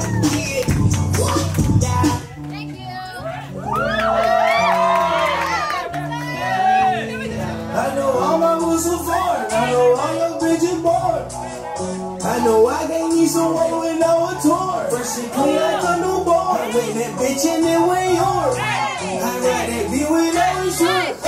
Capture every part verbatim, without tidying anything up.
I know all my moves are foreign. I know all your bitches bored. I know I can't need someone with no tour. Fresh and clean like a newborn. I win that bitch and then win yours. I ride that beat with no insurance.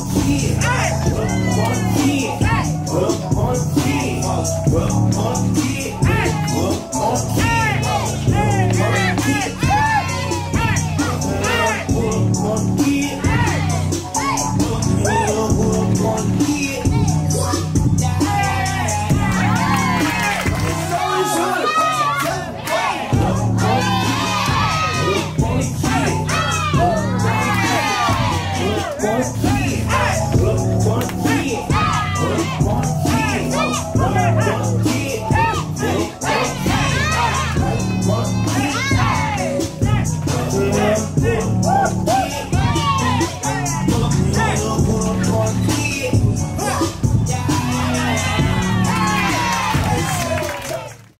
Well,